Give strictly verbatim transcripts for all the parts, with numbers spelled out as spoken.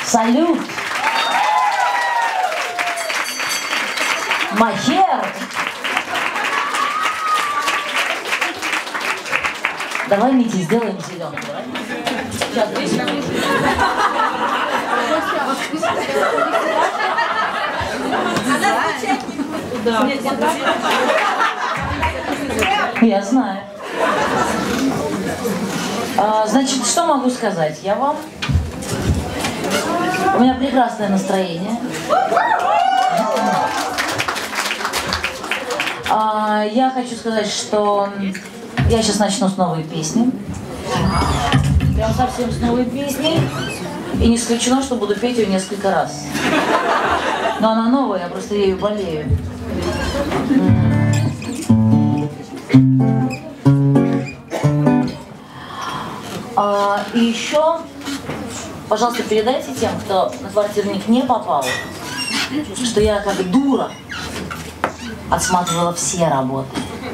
Салют! Махер! Давай, Митя, сделаем зеленый. Сейчас, я знаю. А, значит, что могу сказать? Я вам... У меня прекрасное настроение. А, я хочу сказать, что я сейчас начну с новой песни. Прям совсем с новой песней. И не исключено, что буду петь ее несколько раз. Но она новая, я просто ею болею. А, и еще, пожалуйста, передайте тем, кто на квартирник не попал, что я как дура отсматривала все работы.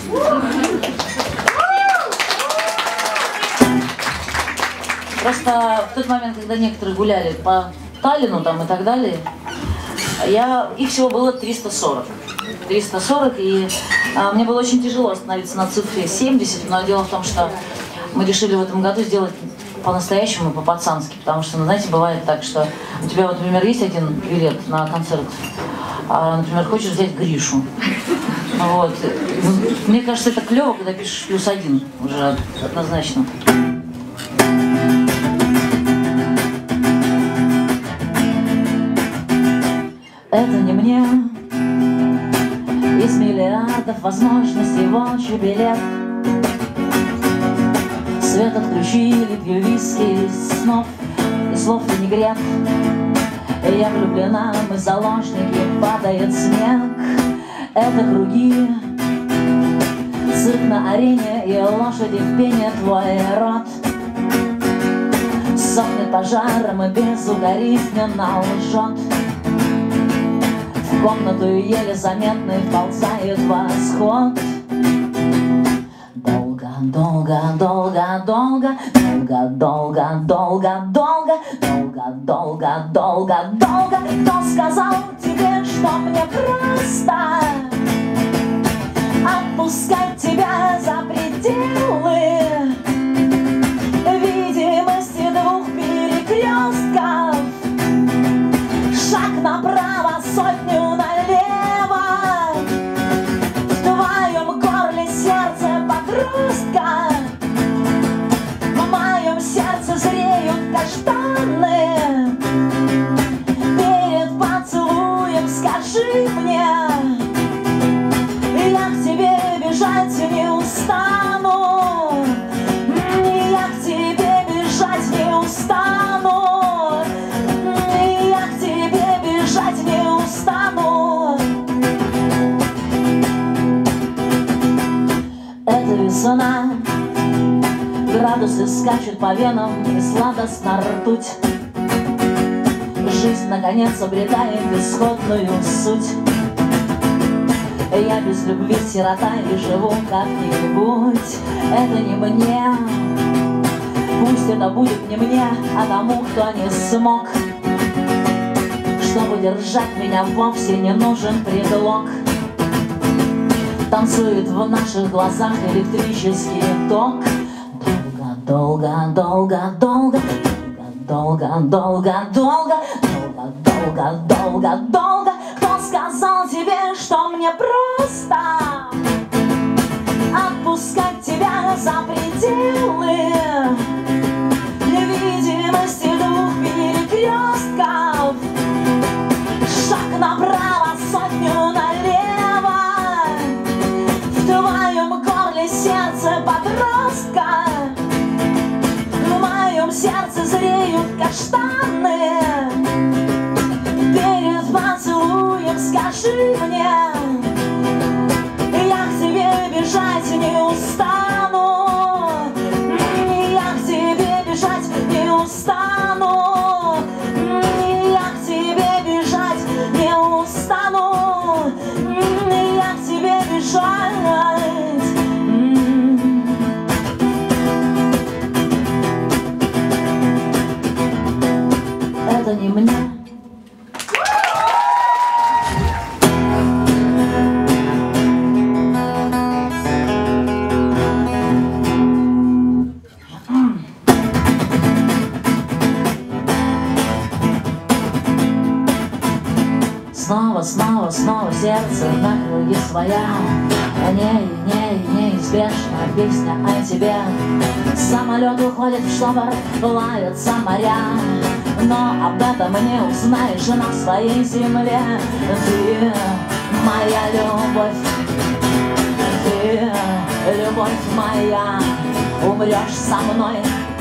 Просто в тот момент, когда некоторые гуляли по Таллину там и так далее, я, их всего было триста сорок. триста сорок, и а, мне было очень тяжело остановиться на цифре семьдесят, но дело в том, что мы решили в этом году сделать по-настоящему, по-пацански, потому что, ну, знаете, бывает так, что у тебя, вот, например, есть один билет на концерт, а, например, хочешь взять Гришу. Вот. Мне кажется, это клево, когда пишешь плюс один, уже однозначно. Это не мне, из миллиардов возможностей волчий билет. Свет отключили, пью виски из снов и слов винегрет. Я влюблена, мы заложники, падает снег. Это круги, цирк на арене и лошади в пене. Твой рот сохнет пожаром и безукоризненно лжет. В комнату еле заметный вползает восход. Долго, долго, долго, долго, долго, долго, долго, долго, долго, долго, долго, долго. Кто сказал тебе, что мне просто отпускать тебя за пределы видимости двух перекрестков? Шаг направо, сотню налево. В твоем горле сердце подростка. В моем сердце зреют каштаны. Перед поцелуем скажи мне, я к тебе бежать не устану. Я к тебе бежать не устану. Я к тебе бежать не устану. Это весна, градусы скачут по венам и сладостна ртуть. Жизнь, наконец, обретает исходную суть. Я без любви сирота и живу как-нибудь. Это не мне, пусть это будет не мне, а тому, кто не смог. Чтобы держать меня, вовсе не нужен предлог. Танцует в наших глазах электрический ток. Долго, долго, долго, долго, долго, долго, долго, долго, долго, долго, долго. Кто сказал тебе, что мне просто отпускать тебя за пределы видимости двух перекрестков? Шаг направо, сотню налево. В твоем горле сердце подростка. В моем сердце зреют каштаны. Перед поцелуем скажи мне, я к тебе бежать не устану. Я к тебе бежать не устану. Я к тебе бежать не устану. Я к тебе бежать. Это не мне. Снова, снова, снова сердце на круги своя. Не, не, неизбежна песня о тебе. Самолет уходит в штабор, лаются моря. Но об этом не узнаешь на своей земле. Ты моя любовь, ты любовь моя, умрешь со мной.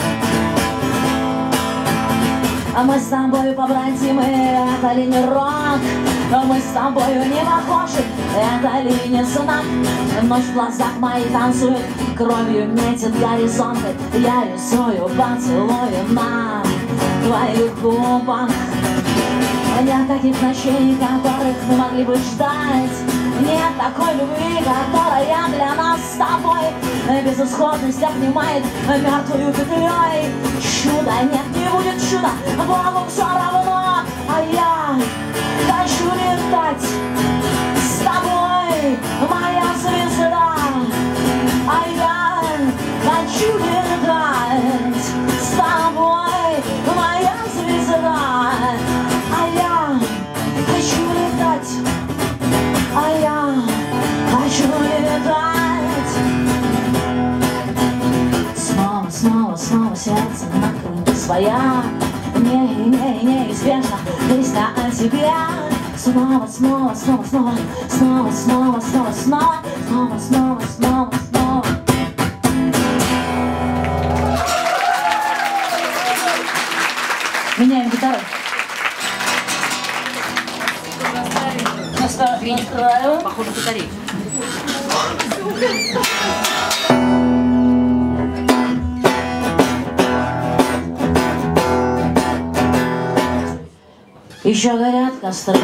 А мы с тобой побратимы, это ли не рок? Мы с тобою не похожи, это ли не знак? Ночь в глазах моих танцует, кровью метит горизонты. Я рисую поцелуи на твоих губах. Нет таких ночей, которых мы могли бы ждать. Нет такой любви, которая для нас с тобой безысходность обнимает мертвую петлей. Чуда нет, не будет чуда, Богу все равно. А я хочу летать с тобой, моя звезда. А я хочу летать с тобой, моя звезда. А я хочу летать, а я хочу летать. Снова, снова, снова сердце на круги своя. Не, не, неизбежно песня о тебе. Снова, снова, снова, снова, снова, снова, снова, снова, снова, снова, снова, снова. Меняем гитару. Настраиваем. Похоже, батарейка. Еще горят костры,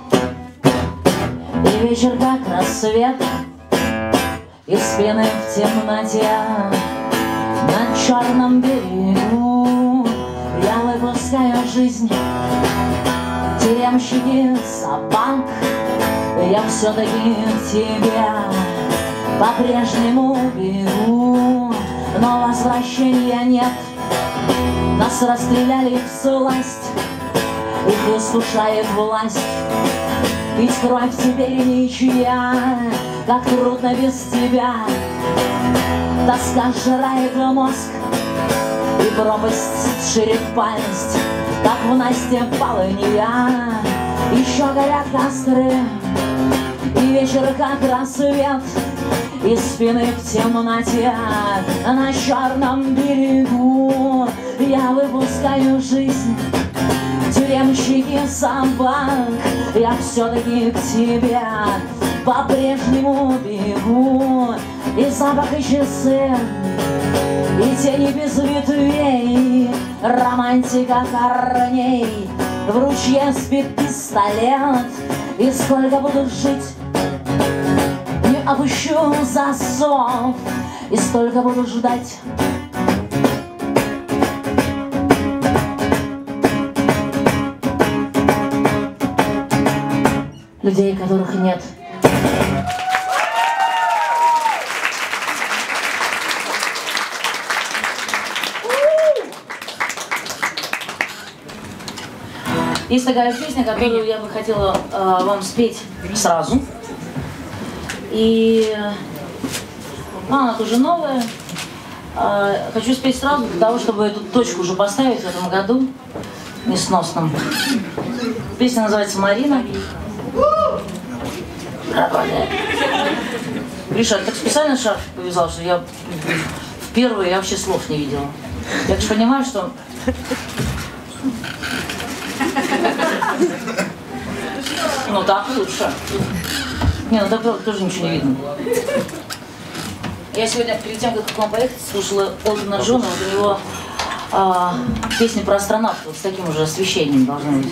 и вечер как рассвет, и спины в темноте на черном берегу. Я выпускаю жизнь, тюремщики собак. Я все-таки к тебе по-прежнему бегу, но возвращения нет. Нас расстреляли всласть, их искушает власть. Пить кровь теперь ничья, как трудно без тебя. Тоска сжирает мозг, и пропасть ширит память, как в Насте полынья. Еще горят костры, и вечер как рассвет, и спины в темноте на черном берегу. Я выпускаю жизнь, тюремщики собак. Я все-таки к тебе по-прежнему бегу. И запах, и часы, и тени без ветвей, романтика корней. В ручье спит пистолет, и сколько буду жить, не опущу засов, и столько буду ждать. Людей, которых нет. Есть такая песня, которую я бы хотела э, вам спеть сразу. И ну, она тоже новая. Э, хочу спеть сразу для того, чтобы эту точку уже поставить в этом году несносном. Песня называется «Марина». Гриша, я так специально шарф повязал, что я в первый я вообще слов не видела. Я же понимаю, что... Ну так лучше. Не, ну так тоже ничего не видно. Я сегодня, перед тем, как к вам поехать, слушала Элтона Джона, вот у него а, песни про астронавтов, вот с таким уже освещением должно быть.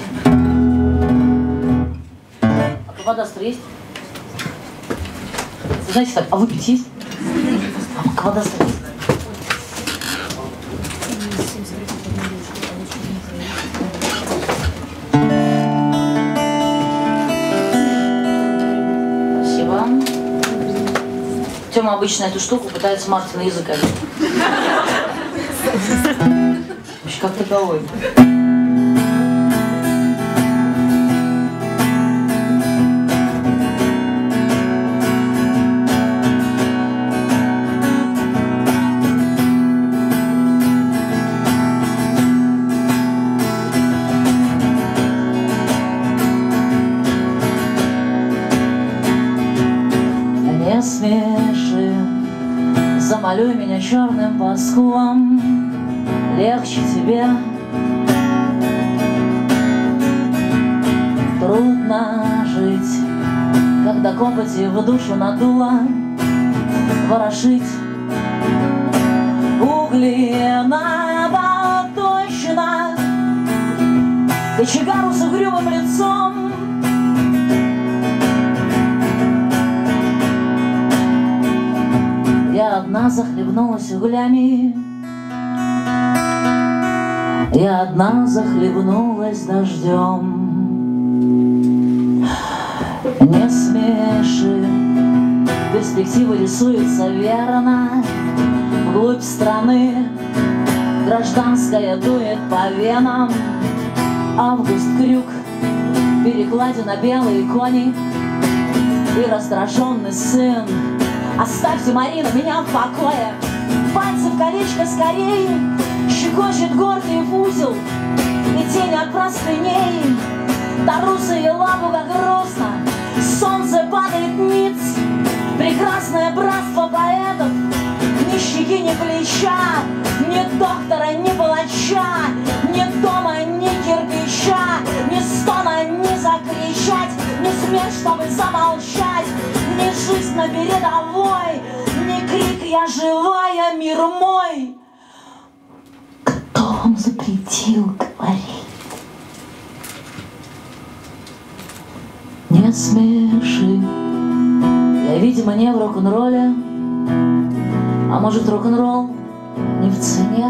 А каподастр есть? Вы знаете так, а выпить есть? А каподастр есть? Тема обычно эту штуку пытается Мартина языка. Вообще как таковой. Не смеши, замалюй меня черным паскудом, легче тебе. Трудно жить, когда копоти в душу надуло, ворошить угли на точно, кочегару с угрюмым лицом. Я одна захлебнулась углями, я одна захлебнулась дождем. Не смеши, перспектива рисуется верно, вглубь страны гражданская дует по венам. Август крюк, перекладина белые кони и раздраженный сын. Оставьте, Марина, меня в покое. Пальцы в колечко скорее, щекочет горький узел и тень от простыней. Тарусы и лапу, как грустно, солнце падает ниц. Прекрасное братство поэтов, ни щеки, ни плеча, ни доктора, ни палача, ни дома, ни кирпича, ни стона, ни закричать, ни смерть, чтобы замолчать, ни жизнь на передовой, ни крик «Я живая, мир мой». Кто вам запретил говорить? Не смеши. Я, видимо, не в рок-н-ролле, а может, рок-н-ролл не в цене.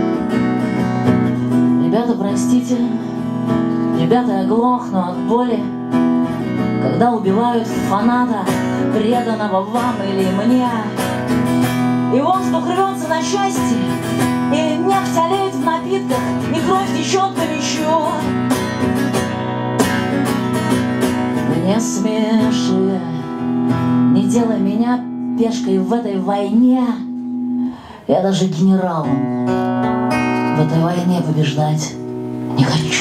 Ребята, простите, ребята, я глохну от боли, когда убивают фаната, преданного вам или мне. И воздух рвется на части, и нефть олеет в напитках, и кровь течет по мячу. Не смеши, не делай меня пешкой в этой войне. Я даже генералом в этой войне побеждать не хочу.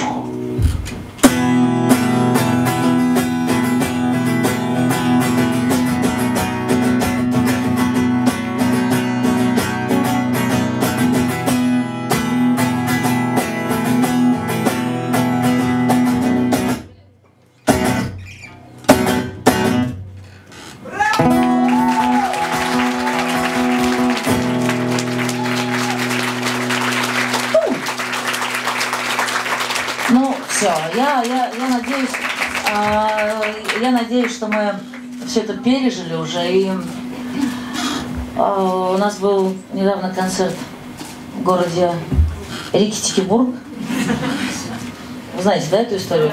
Все, я, я, я надеюсь, э, я надеюсь, что мы все это пережили уже. И э, у нас был недавно концерт в городе Екатеринбург. Вы знаете, да, эту историю?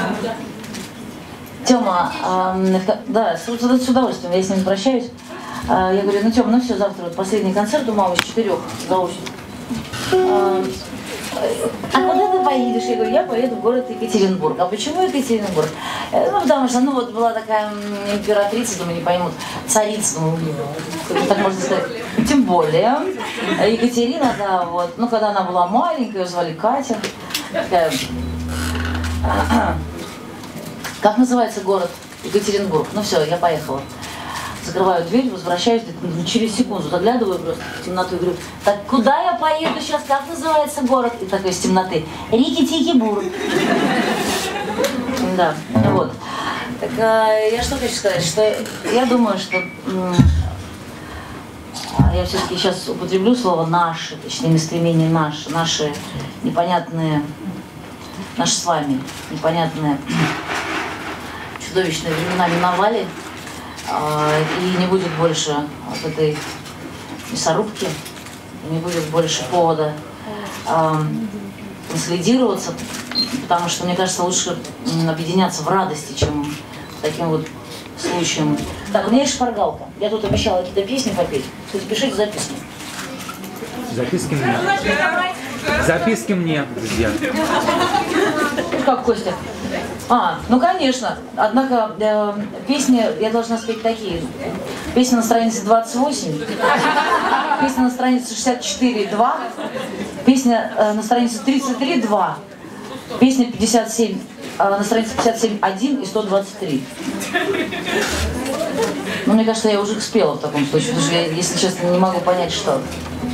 Тёма, э, да, с, с удовольствием, я с ним прощаюсь. Э, я говорю, ну Тёма, ну все, завтра вот последний концерт у мамы с четырех заочно. Э, А куда ты поедешь? Я говорю, я поеду в город Екатеринбург. А почему Екатеринбург? Ну, потому что, ну, вот была такая императрица, думаю, не поймут, царица, ну, так можно сказать. Тем более, Екатерина, да, вот, ну, когда она была маленькая, ее звали Катя. Такая... Как называется город Екатеринбург? Ну, все, я поехала. Закрываю дверь, возвращаюсь, через секунду заглядываю просто в темноту и говорю, так куда я поеду сейчас, как называется город? И такой из темноты, Екатеринбург. Да, вот. Так я что хочу сказать, что я думаю, что я все-таки сейчас употреблю слово «наши», точнее, местоимение «наши», наши непонятные, наши с вами непонятные чудовищные времена миновали. И не будет больше вот этой мясорубки, не будет больше повода э, консолидироваться, потому что, мне кажется, лучше объединяться в радости, чем таким вот случаем Так, у меня есть шпаргалка. Я тут обещала какие-то песни попеть. Кстати, пишите записки. Записки мне. Записки мне, друзья. Как, Костя? А, ну конечно. Однако э, песни я должна спеть такие. Песня на странице двадцать восемь, песня на странице шестьдесят четыре два, песня э, на странице тридцать три два, песня пятьдесят семь, э, на странице пятьдесят семь один и сто двадцать три. Ну, мне кажется, я уже их спела в таком случае, потому что я, если честно, не могу понять, что.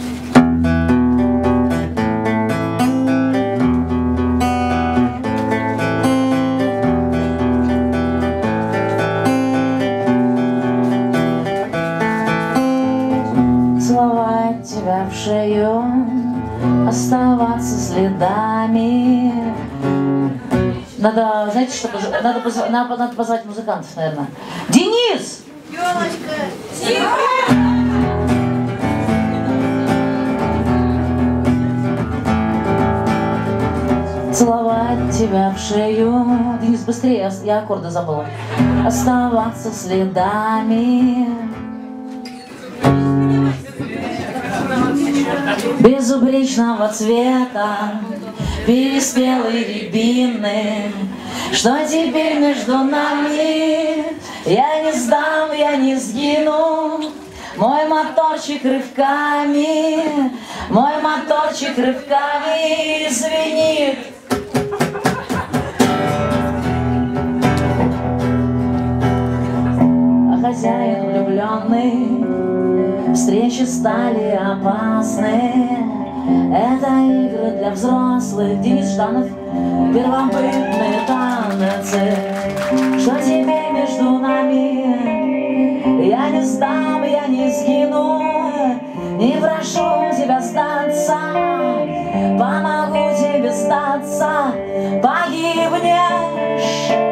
Целовать тебя в шею, оставаться следами. Надо, знаете, что, надо, позв... надо, надо позвать музыкантов, наверное. Денис! Ёлочка! Целовать тебя в шею. Денис, быстрее, я аккорды забыла. Оставаться следами. Безупречного цвета переспелой рябины. Что теперь между нами? Я не сдам, я не сгину. Мой моторчик рывками, мой моторчик рывками звенит. А хозяин влюбленный, встречи стали опасны. Это игры для взрослых. Денис Жданов, первобытные танцы. Что теперь между нами? Я не сдам, я не сгину. Не прошу тебя сдаться, помогу тебе сдаться. Погибнешь.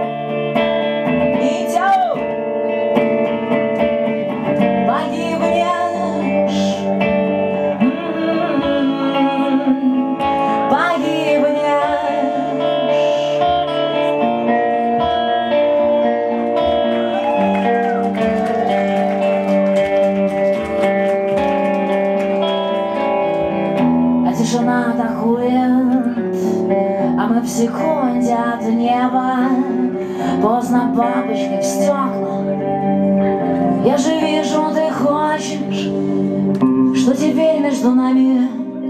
Тишина атакует, а мы в секунде от неба. Поздно, бабочка, в стекла. Я же вижу, ты хочешь, что теперь между нами.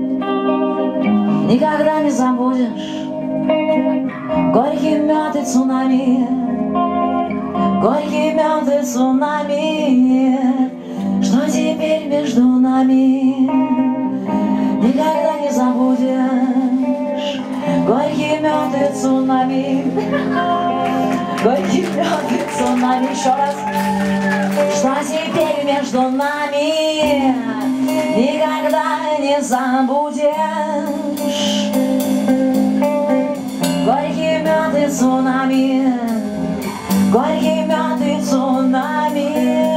Никогда не забудешь горький мед и цунами. Горький мед и цунами. Что теперь между нами? Никогда не забудешь горький мед и цунами. Горький мед и цунами. Еще раз. Что теперь между нами? Никогда не забудешь горький мед и цунами. Горький мед и цунами.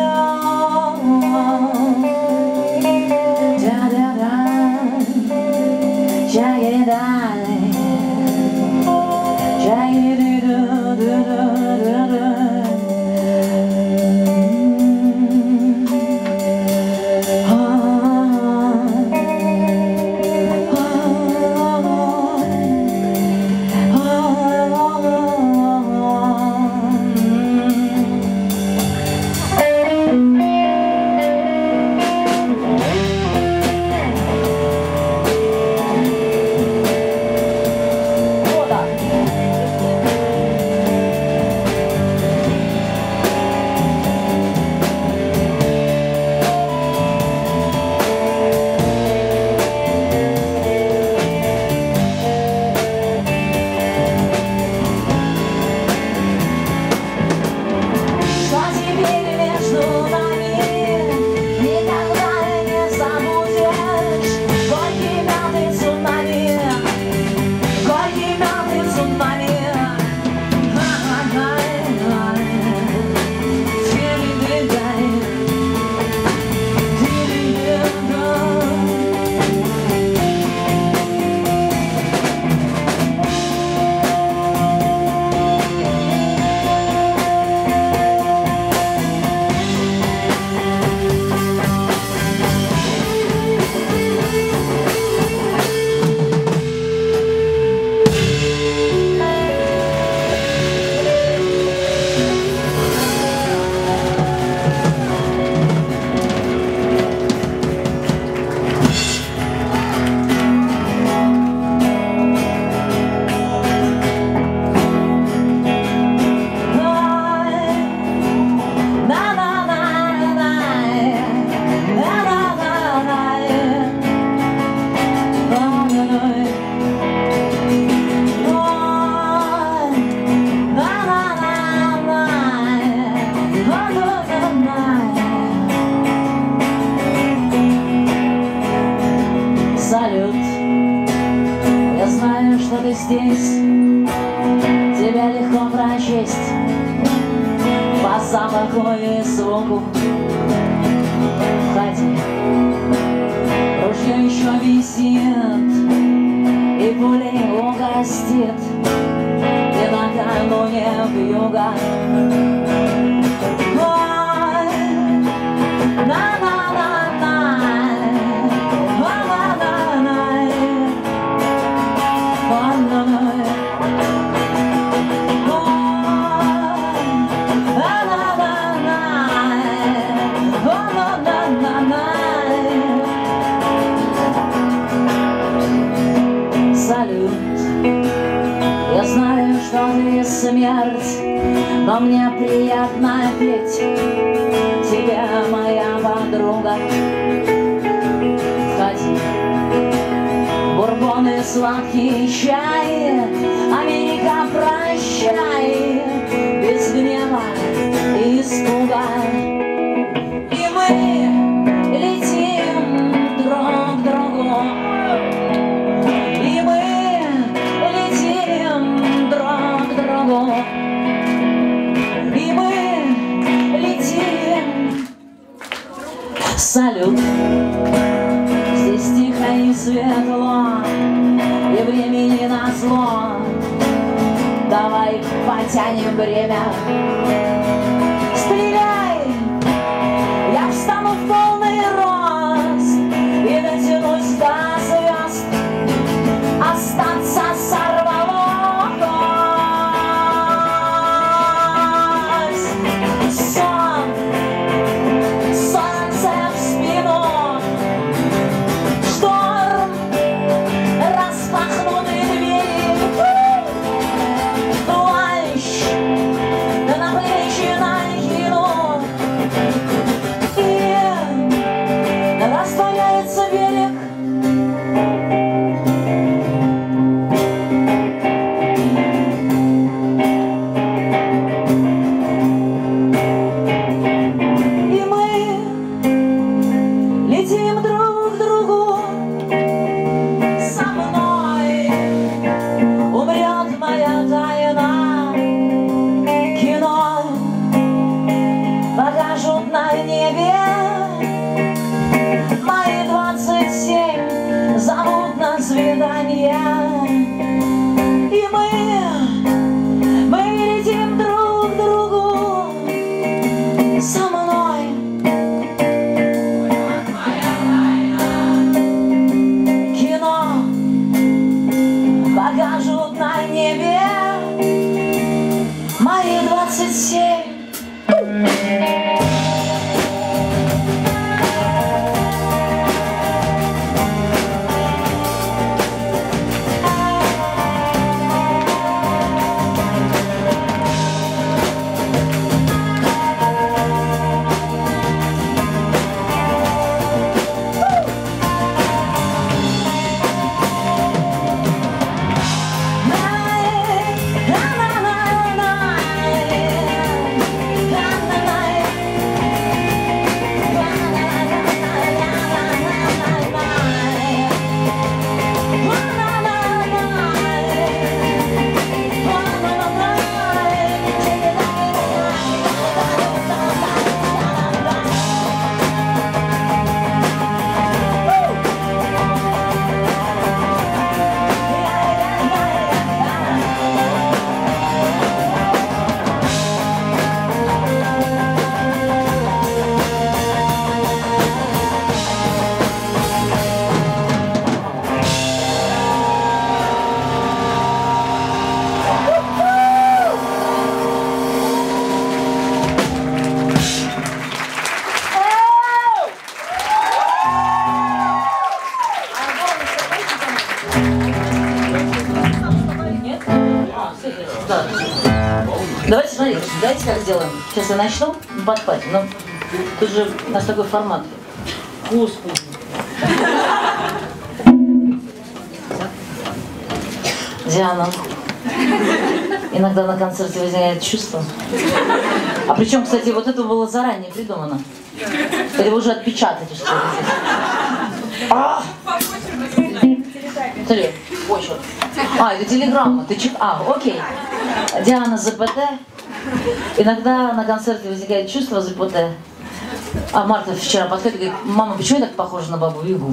что ты здесь, тебя легко прочесть по запаху и звуку. Входи, ружье еще висит, и пулей угостит, и накануне вьюга. Салют, я знаю, что ты смерть, но мне приятно петь тебе, моя подруга. Входи, бурбон и сладкий чай, Америка, прощай, без гнева и испуга. И мы летим друг к другу, и мы летим друг к другу, и мы летим. Салют, здесь тихо и светло, и времени назло. Давай потянем время. Стреляй, я встану в полный рост и дотянусь до звезд. Остаться сорвалось, сон, солнце в спину, шторм, распахнутые двери, плащ на плечи накину, и растворяется берег. Летим друг к другу, со мной умрет моя тайна. Кино покажут на небе, мои двадцать семь зовут на свидание. И мы, мы летим друг к другу, со мной. Покажут на небе мои двадцать семь. Да. Давайте, смотрите, давайте как сделаем. Сейчас я начну, ну, подхватим. Но тут же у нас такой формат. Господи. Диана, иногда на концерте возникает чувство. А причем, кстати, вот это было заранее придумано. Или вы уже отпечатали что-то здесь. А! Смотри. почерк. А, это телеграмма. Ты чит... А, окей. Диана ЗПТ. Иногда на концерте возникает чувство ЗПТ. А Марта вчера подходит и говорит: мама, почему я так похожа на бабу Ягу?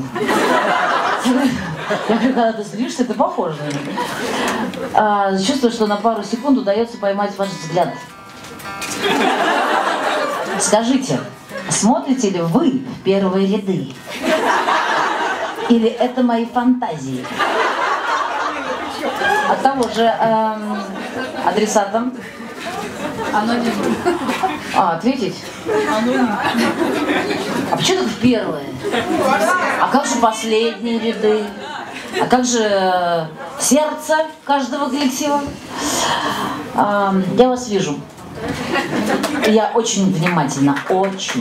Я говорю, когда ты злишься, ты похожа на нее. А, чувствую, что на пару секунд удается поймать ваш взгляд. Скажите, смотрите ли вы в первые ряды? Или это мои фантазии? От того же эм, адресата. Аноним. А, ответить? Аноним. А почему так в первые? А как же последние ряды? А как же э, сердце каждого коллектива? А, я вас вижу. Я очень внимательно, очень.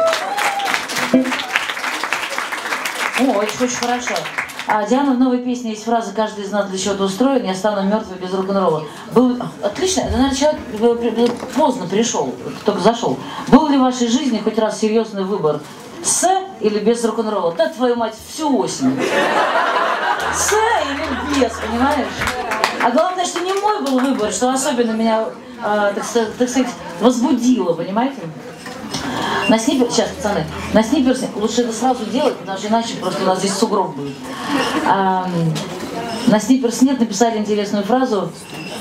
О, очень-очень хорошо. А Диана, в новой песне есть фраза: каждый из нас для чего-то устроен, я стану мертвой без рок-н-ролла. Был... Отлично, это, наверное, человек поздно пришел, только зашел. Был ли в вашей жизни хоть раз серьезный выбор: с или без рок-н-ролла? Да, твою мать, всю осень. С или без, понимаешь? А главное, что не мой был выбор, что особенно меня, э, так, так сказать, возбудило, понимаете? На снипер... Сейчас, пацаны, на сниперсе лучше это сразу делать, потому что иначе просто у нас здесь сугроб будет. А, на сниперс нет написали интересную фразу.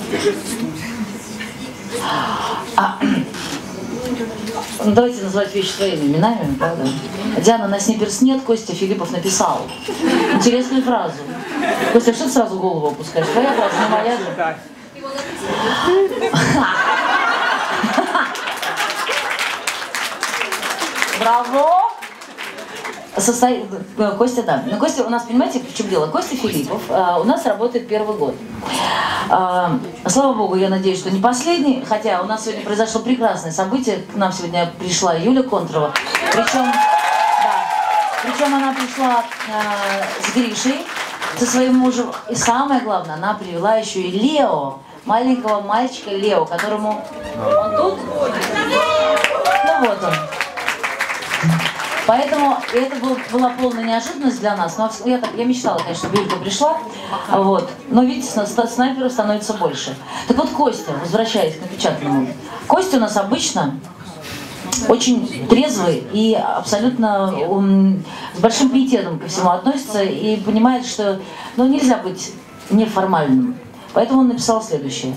А, ну, давайте называть вещи своими именами, правда? Диана, на сниперс нет, Костя Филиппов написал интересную фразу. Костя, что ты сразу голову опускаешь? Твоя фраза, не моя же. Браво! Состо... Костя, да. Но Костя у нас, понимаете, в чем дело? Костя Филиппов а, у нас работает первый год. А, слава богу, я надеюсь, что не последний, хотя у нас сегодня произошло прекрасное событие. К нам сегодня пришла Юля Контрова. Причем, да, причем она пришла а, с Гришей, со своим мужем. И самое главное, она привела еще и Лео, маленького мальчика Лео, которому... Он тут? Ну вот он. Поэтому это был, была полная неожиданность для нас. Но я, так, я мечтала, конечно, чтобы Юлька пришла. Вот. Но видите, снайперов становится больше. Так вот, Костя, возвращаясь к напечатанному. Костя у нас обычно очень трезвый и абсолютно um, с большим пиететом ко всему относится и понимает, что ну, нельзя быть неформальным. Поэтому он написал следующее.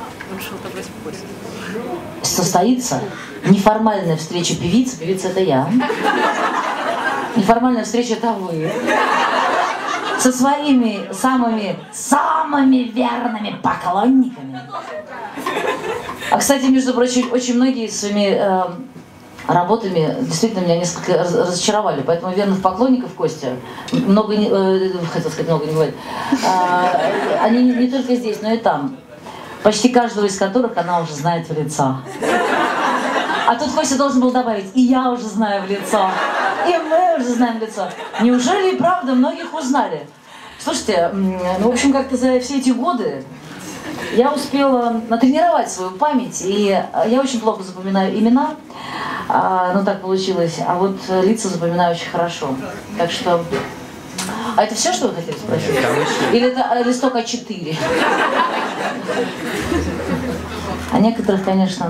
Состоится неформальная встреча певицы, певица это я. Неформальная встреча это вы. Со своими самыми, самыми верными поклонниками. А, кстати, между прочим, очень многие своими э, работами действительно меня несколько разочаровали. Поэтому верных поклонников Костя много не, э, хотел сказать, много не говорит. Э, они не, не только здесь, но и там. Почти каждого из которых она уже знает в лицо. А тут Костя должен был добавить: и я уже знаю в лицо, и мы уже знаем в лицо. Неужели и правда многих узнали? Слушайте, ну, в общем, как-то за все эти годы я успела натренировать свою память, и я очень плохо запоминаю имена, а, ну так получилось, а вот лица запоминаю очень хорошо. Так что... А это все, что вы хотели спросить? Или это листок а четыре? А некоторых, конечно...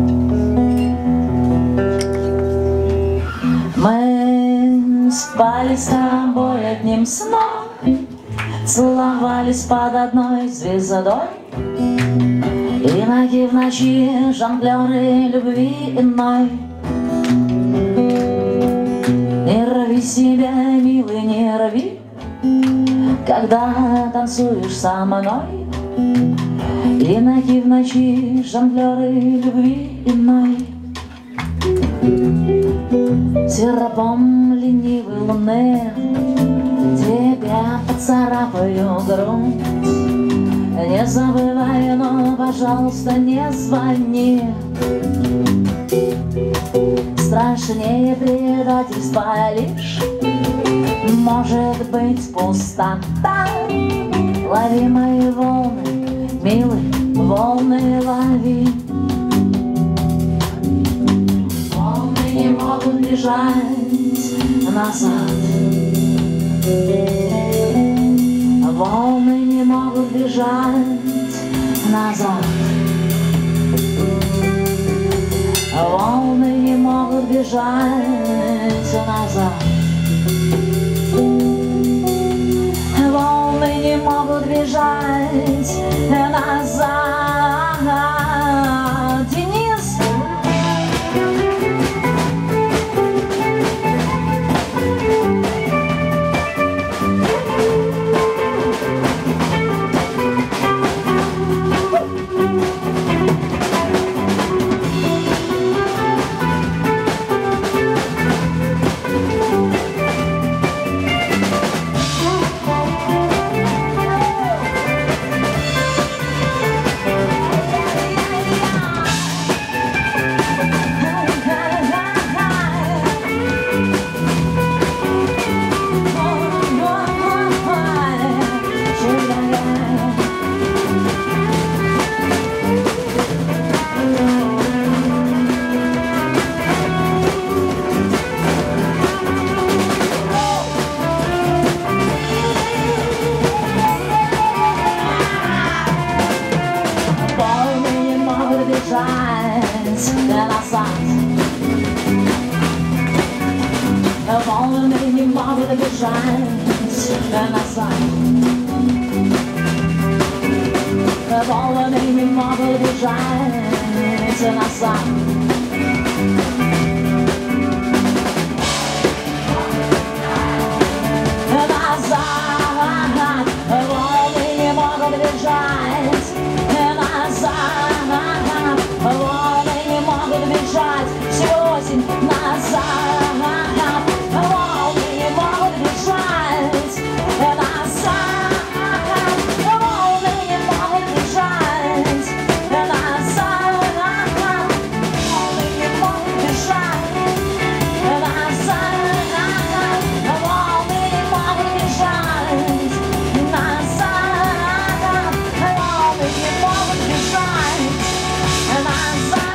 Мы спали с тобой одним сном, целовались под одной звездой, и ноги в ночи жонглеры любви иной. Не рви себя, милый, не рви, когда танцуешь со мной, и ноги в ночи жонглеры любви иной. Серпом ленивой луны тебя поцарапаю грудь. Не забывай, но, пожалуйста, не звони. Страшнее предательства лишь может быть пустота. Лови мои волны, милый, волны лови. Волны не могут бежать назад. волны не могут бежать назад. Волны не могут бежать назад. Волны не могут бежать назад. Денис! Волны не могут бежать назад. Волны не могут бежать назад. Назад. Волны не могут бежать назад. Волны не могут бежать. Всего осень назад. Волны не могут бежать назад. Волны не могут бежать назад. Волны не могут бежать назад. Волны не могут бежать назад. Волны не могут бежать назад.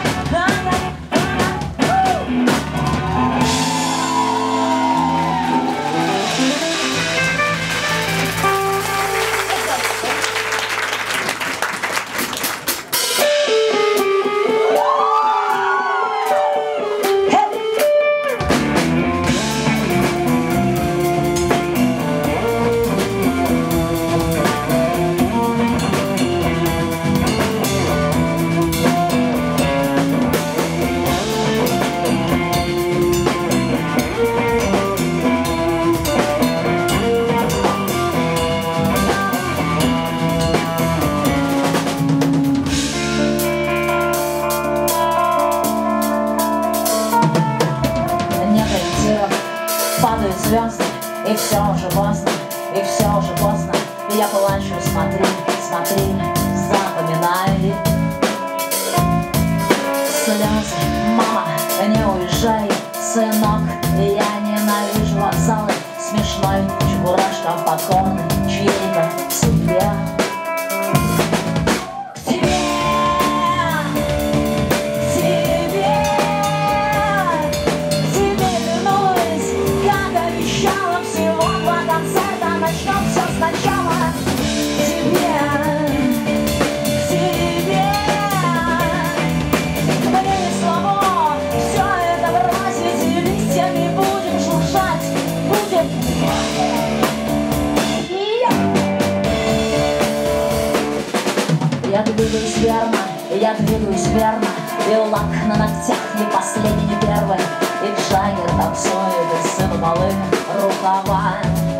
Падают звезды, и все уже поздно, и все уже поздно. Я плачу, смотри, смотри, запоминай слезы. Мама, не уезжай, сынок, я ненавижу вокзалы. Смешной чебурашка покорный чьей-то судьбе. Я двигаюсь верно, я двигаюсь верно, и лак на ногтях не последний, не первый, и Джаггер танцует, и сыну малы рукава.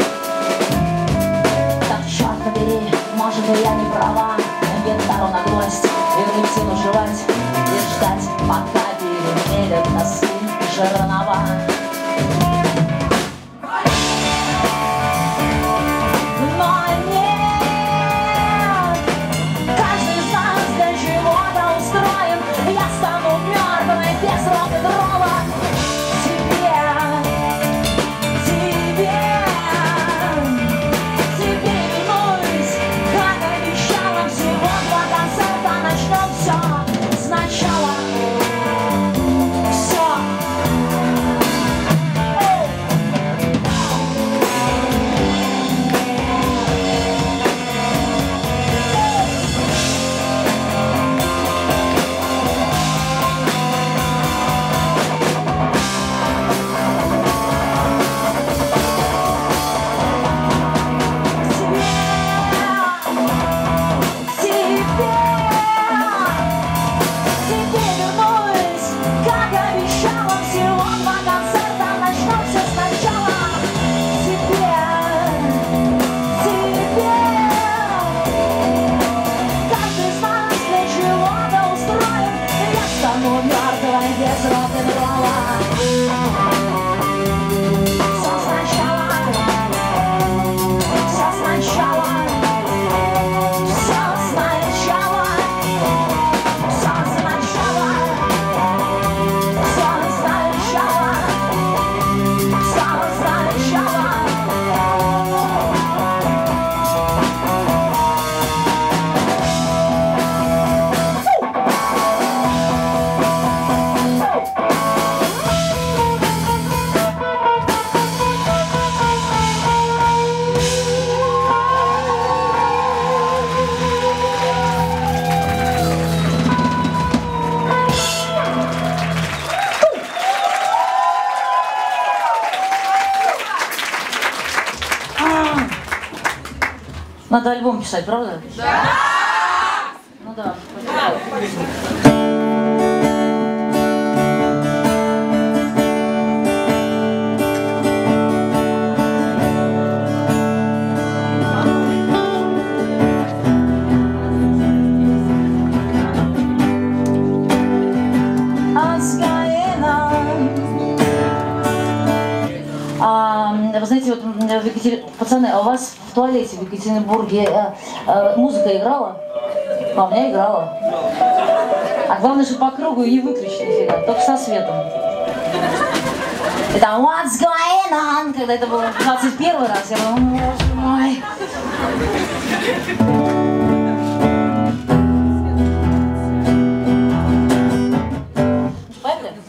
Так черт побери, может и я не права, гитару на гвоздь и в рутину жевать, и ждать, пока перемелят носки жернова. Сначала все Надо альбом писать, правда? Да! Ну да. А, вы знаете, вот в Екатер... пацаны, а у вас в туалете в Екатеринбурге э, э, музыка играла? А у меня играла. А главное, что по кругу и не выключили нифига, только со светом. Это What's going on? Когда это было двадцать первый раз, я была, боже мой. Поехали?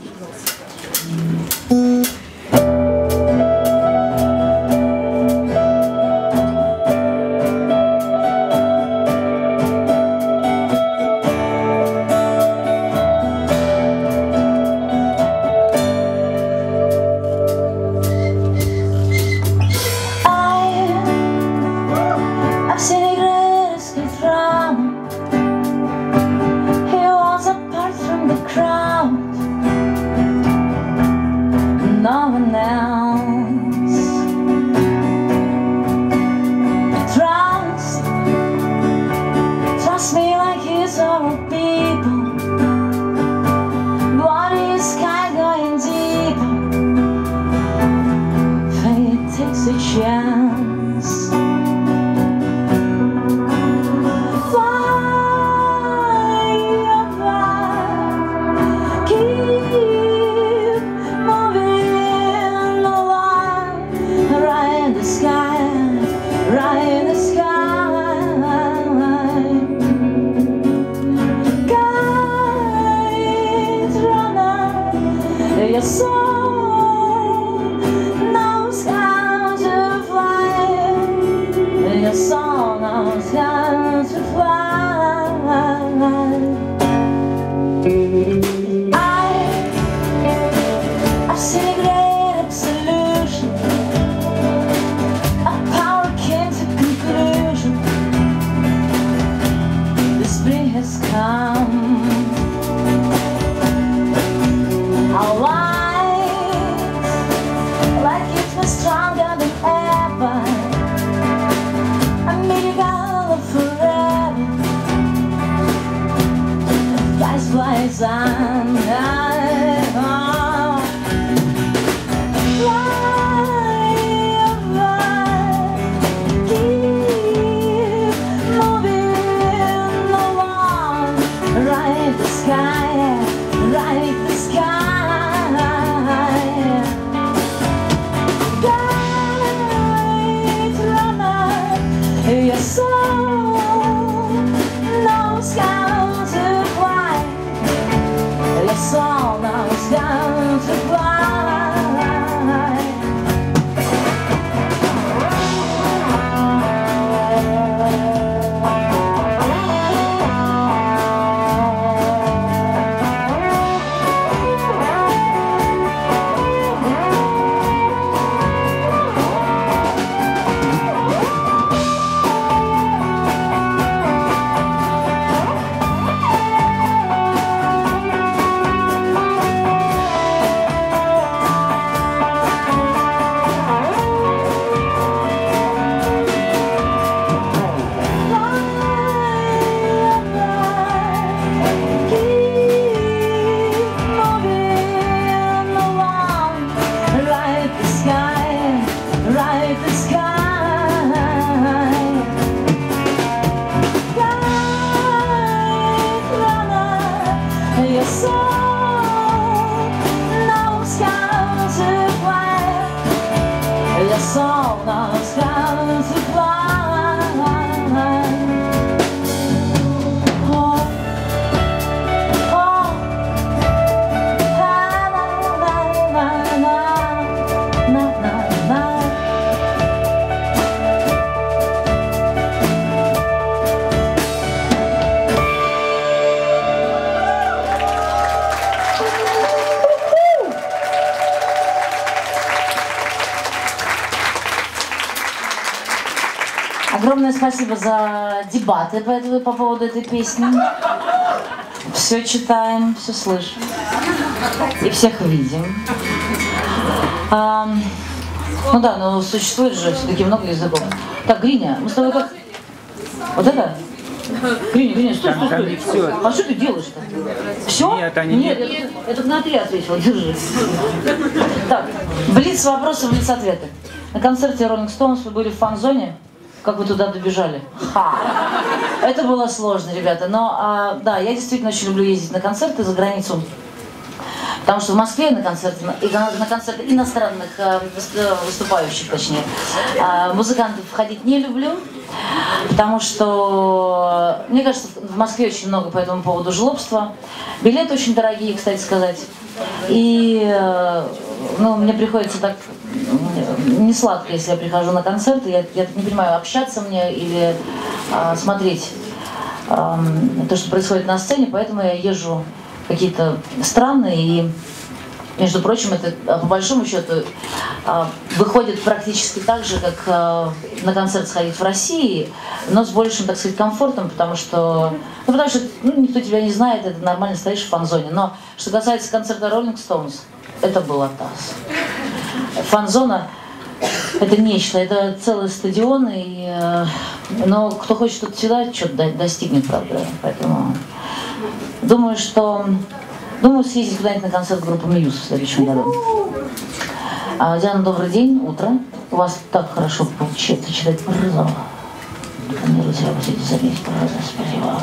спасибо за дебаты по, этой, по поводу этой песни. Все читаем, все слышим. И всех видим. А, ну да, но существует же все-таки много языков. Так, Гриня, мы с тобой как... Вот это? Гриня, Гриня, стой, стой, стой. Все. А что ты делаешь-то? Все? Нет, они Нет, нет. я, я только на три ответила, держи. Так, блиц вопросы, блиц ответы. На концерте Rolling Stones вы были в фан-зоне? Как вы туда добежали? Ха! Это было сложно, ребята. Но, а, да, я действительно очень люблю ездить на концерты за границу. Потому что в Москве на концерты, и на, на концерты иностранных а, выступающих, точнее, а, музыкантов ходить не люблю. Потому что, мне кажется, в Москве очень много по этому поводу жлобства. Билеты очень дорогие, кстати сказать. И, ну, мне приходится так не сладко, если я прихожу на концерты. Я, я не понимаю, общаться мне или а, смотреть а, то, что происходит на сцене. Поэтому я езжу в какие-то страны. И, между прочим, это по большому счету выходит практически так же, как на концерт сходить в России, но с большим, так сказать, комфортом, потому что, ну, потому что ну, никто тебя не знает, это нормально стоишь в фан-зоне. Но что касается концерта Rolling Stones, это был атас. Фан-зона — это нечто, это целый стадион, и, но кто хочет тут всегда что-то достигнет, правда. Поэтому думаю, что Думаю, съездить куда-нибудь на концерт группы Мьюз в следующем году. А, Диана, добрый день, утро. У вас так хорошо получается читать прозу. Планируете работать за месяц прозу, спасибо.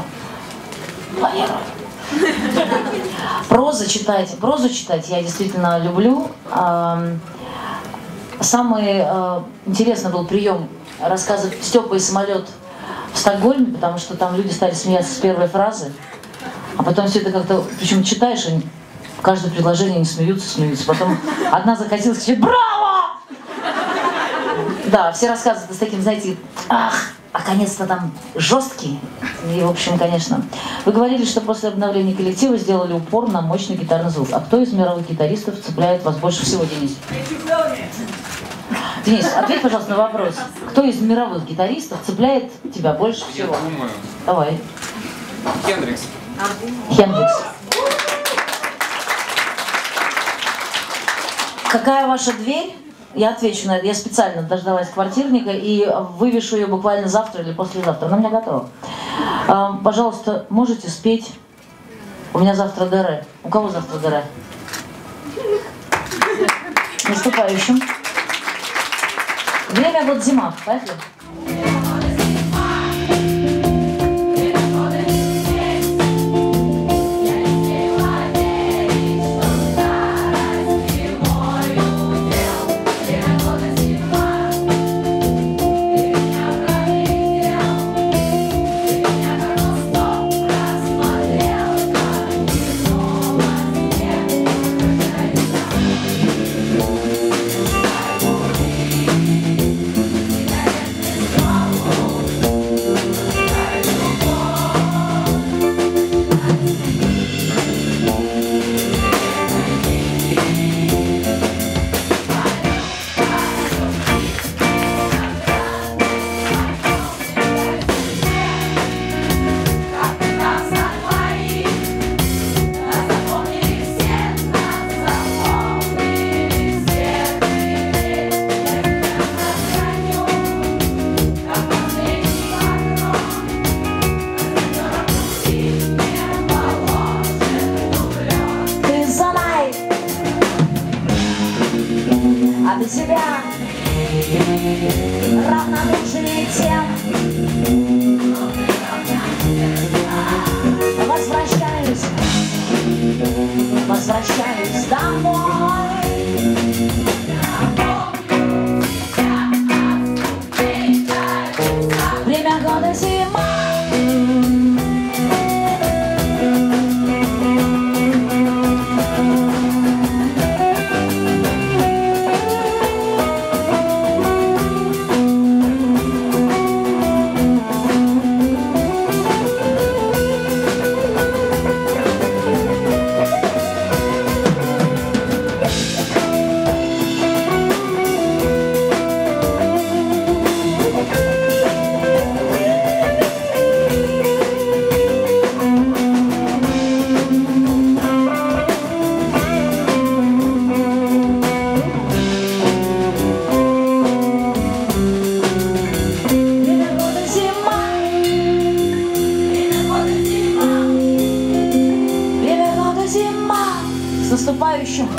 Планирую. Прозу читать, прозу читать я действительно люблю. Самый интересный был прием рассказов «Степа и самолет» в Стокгольме, потому что там люди стали смеяться с первой фразы. А потом все это как-то, причем читаешь, и в каждое предложение они смеются, смеются. Потом одна закатилась и кричит: «Браво!» Да, все рассказывают с таким, знаете, ах, а конец-то там жесткий. И, в общем, конечно. Вы говорили, что после обновления коллектива сделали упор на мощный гитарный звук. А кто из мировых гитаристов цепляет вас больше всего, Денис? Денис, ответь, пожалуйста, на вопрос. Кто из мировых гитаристов цепляет тебя больше всего? Я думаю. Давай. Хендрикс. Хендрикс. Какая ваша дверь? Я отвечу на это. Я специально дождалась квартирника и вывешу ее буквально завтра или послезавтра. Она у меня готова. А, пожалуйста, можете спеть? У меня завтра ДР. У кого завтра ДР? Наступающим. Время год зима. Поехали. Bye. наступающим!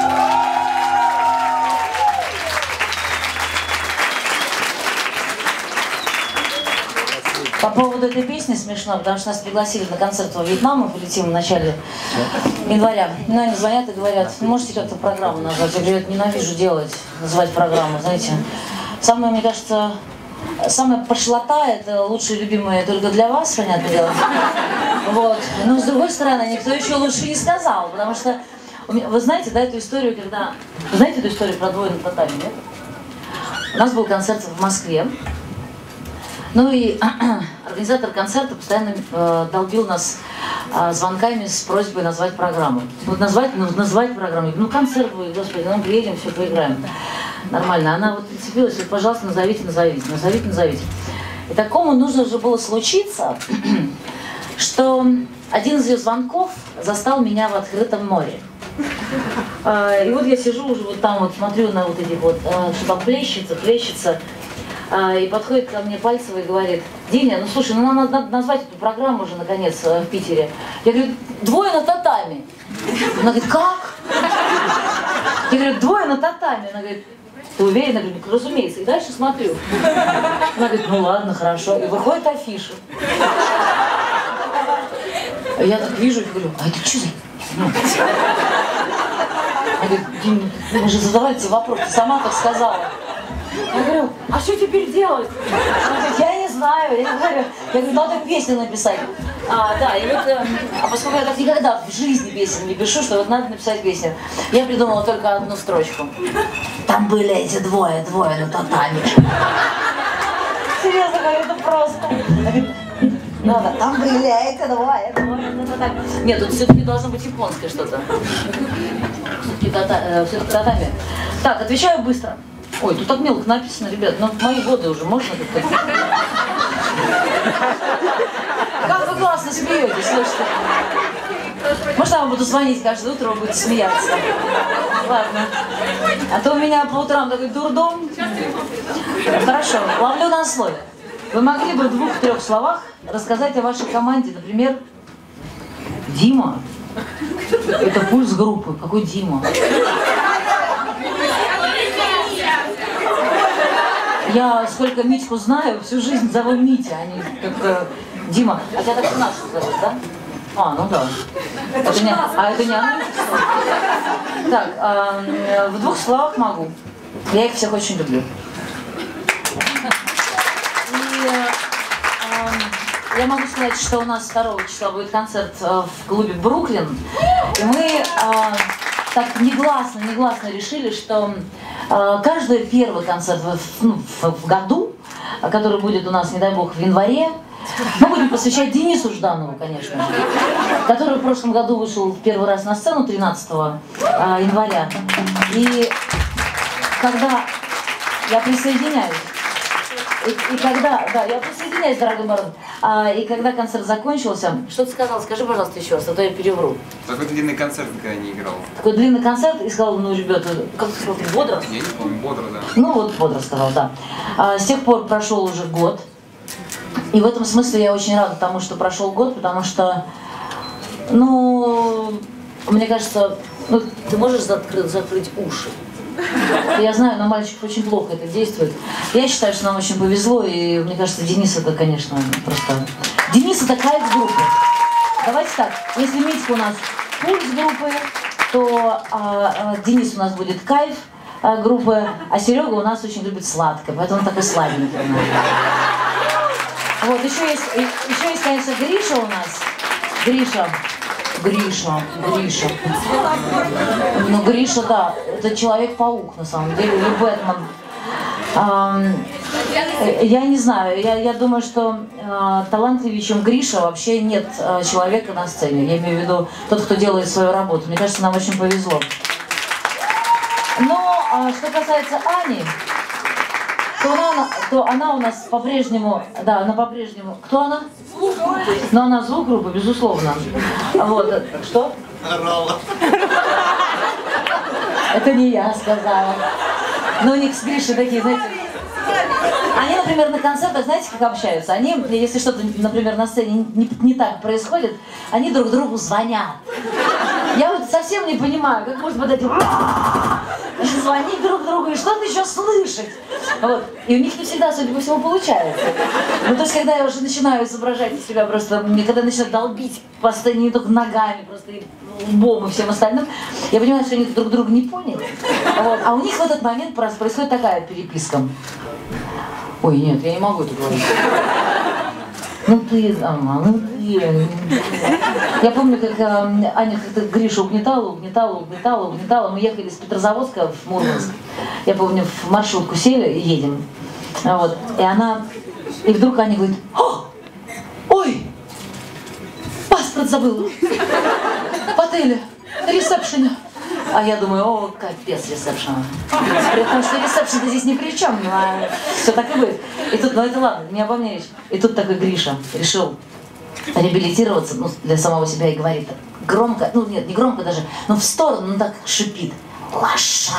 По поводу этой песни смешно, потому что нас пригласили на концерт во Вьетнам, мы полетим в начале января. Ну, они звонят и говорят, можете как-то программу назвать? Я говорю, я ненавижу делать, называть программу, знаете. Самое, мне кажется, самая пошлота, это лучшие любимые только для вас, понятное дело. Вот. Но с другой стороны, никто еще лучше не сказал, потому что, вы знаете, да, эту историю, когда... Вы знаете эту историю про двое на татами, нет? У нас был концерт в Москве. Ну и организатор концерта постоянно э, долбил нас э, звонками с просьбой назвать программу. Вот назвать, ну, назвать программу. Ну, концерт будет, господи, ну, приедем, все поиграем. Нормально. Она вот прицепилась, говорит, пожалуйста, назовите, назовите, назовите, назовите. И такому нужно же было случиться, что один из ее звонков застал меня в открытом море. Э, и вот я сижу уже вот там, вот смотрю на вот эти вот, э, что там плещется, плещется. И подходит ко мне Пальцева и говорит, Диня, ну слушай, ну нам надо назвать эту программу уже наконец в Питере. Я говорю, двое на татами. Она говорит, как? Я говорю, двое на татами. Она говорит, ты уверена? Я говорю, разумеется. И дальше смотрю. Она говорит, ну ладно, хорошо. И выходит афиша. Я так вижу и говорю, а это что за... Она говорит, Диня, мы же задавали тебе вопрос, ты сама так сказала. Я говорю, а что теперь делать? Она говорит, я не знаю, я не знаю. Я говорю, надо песню написать. А, да, и вот, э, а поскольку я так никогда в жизни песен не пишу, что вот надо написать песню, я придумала только одну строчку. Там были эти двое, двое на татами. Серьезно говорю, это просто. Надо, там были эти двое, двое на татами. Нет, тут все-таки должно быть японское что-то. Все-таки тата, все татами. Так, отвечаю быстро. Ой, тут так мелко написано, ребят, но в мои годы уже можно как-то... Как вы классно смеетесь, слушайте. Может, я вам буду звонить каждое утро, вы будете смеяться. Ладно. А то у меня по утрам такой дурдом. Хорошо, ловлю на слове. Вы могли бы в двух-трех словах рассказать о вашей команде, например, Дима. Это пульс группы. Какой Дима? Я сколько Митьку знаю, всю жизнь зову Митя, а не как Дима. А тебя так наших зовут, да? А, ну да. Это не, а это не она? Так, э, в двух словах могу. Я их всех очень люблю. И э, э, я могу сказать, что у нас второго числа будет концерт э, в клубе «Бруклин». И мы э, так негласно, негласно решили, что э, каждый первый концерт в, ну, в, в году, который будет у нас, не дай бог, в январе, мы будем посвящать Денису Жданову, конечно же, который в прошлом году вышел первый раз на сцену тринадцатого января. И когда я присоединяюсь, и, и когда, да, я присоединяюсь, дорогой Марон, а, и когда концерт закончился, что ты сказал, скажи, пожалуйста, еще раз, а то я перевру. Такой длинный концерт никогда не играл. Такой длинный концерт, и сказал, ну, ребята, как ты сказал, бодро? Я не помню, бодро, да. Ну, вот бодро сказал, да. А, с тех пор прошел уже год. И в этом смысле я очень рада тому, что прошел год, потому что, ну, мне кажется, ну, ты можешь закрыть, закрыть уши. Я знаю, на мальчиков очень плохо это действует. Я считаю, что нам очень повезло, и мне кажется, Денис это, конечно, просто... Денис это кайф группы. Давайте так, если Митька у нас пульс группы, то а, а, Денис у нас будет кайф а, группы, а Серега у нас очень любит сладкое, поэтому он такой сладенький. Вот, еще есть, еще есть, конечно, Гриша у нас. Гриша. Гриша, Гриша. Ну, Гриша, да, это Человек-паук, на самом деле, или Бэтмен. А, я не знаю, я, я думаю, что а, талантливее, чем Гриша, вообще нет а, человека на сцене. Я имею в виду тот, кто делает свою работу. Мне кажется, нам очень повезло. Но, а, что касается Ани, то она, то она у нас по-прежнему, да, она по-прежнему, кто она? Но она звук группы, безусловно. Вот, что? Это не я сказала. Но у них с Гришей такие, знаете, они, например, на концертах, знаете, как общаются? Они, если что-то, например, на сцене не, не так происходит, они друг другу звонят. Я вот совсем не понимаю, как может вот эти звонить друг другу и что-то еще слышать. Вот. И у них не всегда, судя по всему, получается. Ну, то есть, когда я уже начинаю изображать из себя просто, когда начинают долбить постоянно не только ногами, просто и лбом и всем остальным, я понимаю, что они друг друга не поняли. Вот. А у них в этот момент происходит такая переписка. Ой, нет, я не могу это говорить. Ну ты, ама, ну ты. Я помню, как э, Аня как-то Гришу угнетала, угнетала, угнетала, угнетала. Мы ехали с Петрозаводска в Мурманск. Я помню, в маршрутку сели и едем. Вот. И она, и вдруг Аня говорит: О! Ой, паспорт забыла в отеле, на ресепшене. А я думаю: о, капец, ресепшн. Потому что ресепшн здесь ни при чем, а все так и будет. И тут, ну это ладно, не обо мне речь. И тут такой Гриша решил реабилитироваться, ну, для самого себя и говорит громко, ну нет, не громко даже, но в сторону, ну так шипит: лошадь.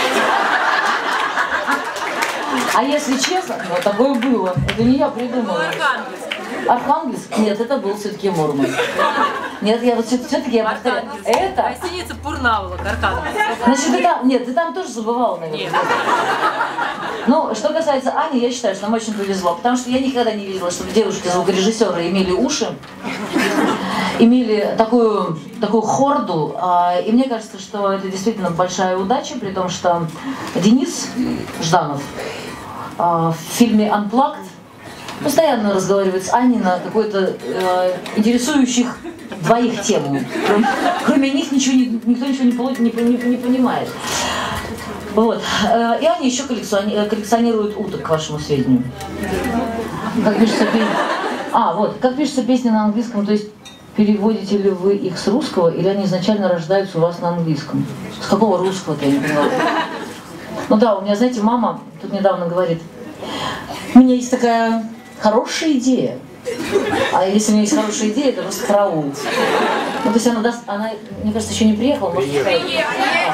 А если честно, ну такое было, это не я придумала. Архангельск? Нет, это был все-таки Мурманск. Нет, я вот все-таки я повторяю. Это... Гостиница Пурнаволок, Архангельск. Значит, ты там... Нет, ты там тоже забывала, наверное. Нет. Ну, что касается Ани, я считаю, что нам очень повезло, потому что я никогда не видела, чтобы девушки-звукорежиссеры имели уши, имели такую, такую хорду, и мне кажется, что это действительно большая удача, при том, что Денис Жданов в фильме «Unplugged» постоянно разговаривает с Аней на какой-то э, интересующих двоих тему. Кроме, кроме них ничего не, никто ничего не, не, не, не понимает. Вот. Э, и Аня еще коллекциони, коллекционирует уток, к вашему сведению. Как пишется песня... А, вот. Как пишется песня на английском, то есть переводите ли вы их с русского, или они изначально рождаются у вас на английском? С какого русского-то, я не поняла. Ну да, у меня, знаете, мама тут недавно говорит: у меня есть такая хорошая идея. А если у меня есть хорошая идея, это просто караул. Ну, то есть она даст, она, мне кажется, еще не приехала. Может, приехала.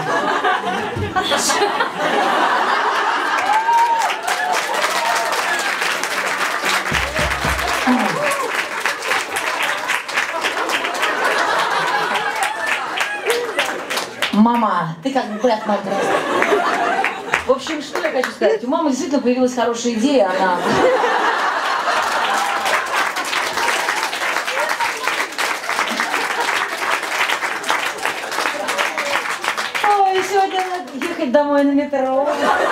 Мама, ты как брат мой. В общем, что я хочу сказать? У мамы действительно появилась хорошая идея, она... Ой, сегодня надо ехать домой на метро.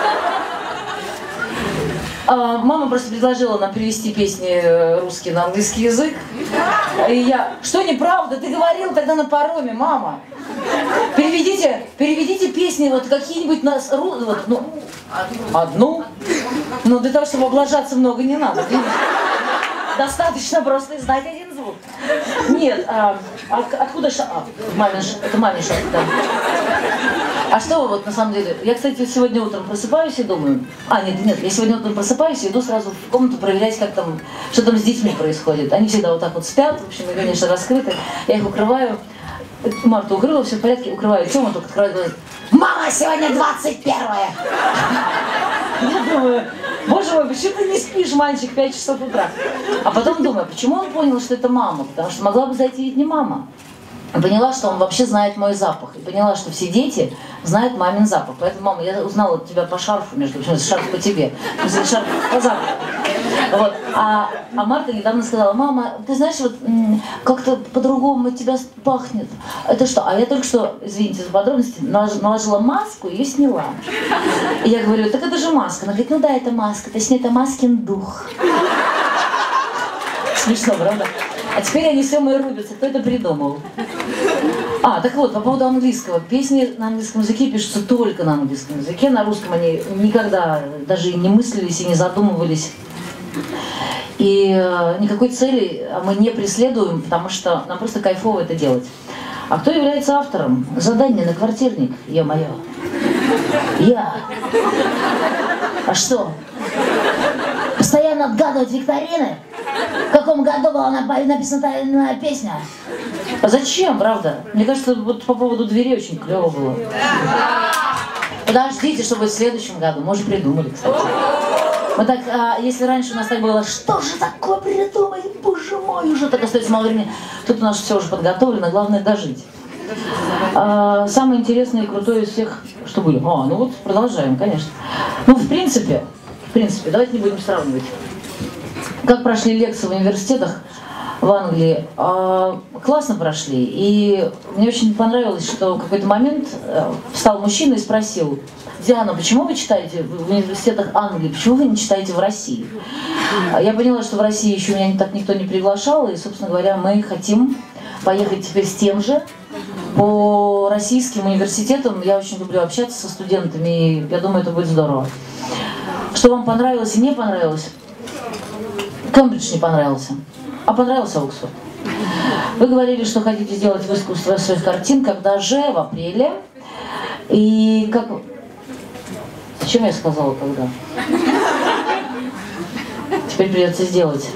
А, мама просто предложила нам перевести песни русские на английский язык. И я: что неправда? Ты говорил тогда на пароме, мама. Переведите, переведите песни вот какие-нибудь на вот, ну, одну. Ну, для того, чтобы облажаться, много не надо. Достаточно просто знать один звук. Нет, а, а откуда ша... А, мамин, это мамин шаг, да. А что вы вот на самом деле? Я, кстати, сегодня утром просыпаюсь и думаю... А, нет, нет, я сегодня утром просыпаюсь и иду сразу в комнату проверять, как там, что там с детьми происходит. Они всегда вот так вот спят, в общем, и, конечно, раскрыты. Я их укрываю. Марта укрыла, все в порядке, укрываю. Тёма только открывает, говорит: мама, сегодня двадцать первое. Я думаю: боже мой, почему ты не спишь, мальчик, в пять часов утра? А потом думаю, почему он понял, что это мама? Потому что могла бы зайти ведь не мама. И поняла, что он вообще знает мой запах. И поняла, что все дети знают мамин запах. Поэтому, мама, я узнала от тебя по шарфу, между прочим, шарф по тебе. Шарф по запаху. Вот. А, а Марта недавно сказала: мама, ты знаешь, вот как-то по-другому от тебя пахнет. Это что? А я только что, извините за подробности, наложила маску и ее сняла. И я говорю: так это же маска. Она говорит: ну да, это маска, точнее, это маскин дух. Смешно, правда? А теперь они все мои рубятся. Кто это придумал? А, так вот, по поводу английского. Песни на английском языке пишутся только на английском языке. На русском они никогда даже и не мыслились, и не задумывались. И э, никакой цели мы не преследуем, потому что нам просто кайфово это делать. А кто является автором? Задание на квартирник, ё-моё. Я. А что? Постоянно отгадывать викторины? В каком году была написана песня? А зачем, правда? Мне кажется, вот по поводу двери очень клево было. Подождите, что будет в следующем году. Может, придумали, кстати. Мы так, а, если раньше у нас так было: что же такое придумать, боже мой, уже так остается мало времени. Тут у нас все уже подготовлено, главное дожить. А, самое интересное и крутое из всех, что были. А, ну вот продолжаем, конечно. Ну, в принципе, в принципе, давайте не будем сравнивать. Как прошли лекции в университетах в Англии? А, классно прошли. И мне очень понравилось, что в какой-то момент встал мужчина и спросил: Диана, почему вы читаете в университетах Англии, почему вы не читаете в России? Я поняла, что в России еще меня так никто не приглашал, и, собственно говоря, мы хотим поехать теперь с тем же по российским университетам. Я очень люблю общаться со студентами, и я думаю, это будет здорово. Что вам понравилось и не понравилось? Кембридж не понравился, а понравился Оксфорд. Вы говорили, что хотите сделать в искусстве своих картин, когда же? В апреле. И как... Зачем я сказала когда? Теперь придется сделать.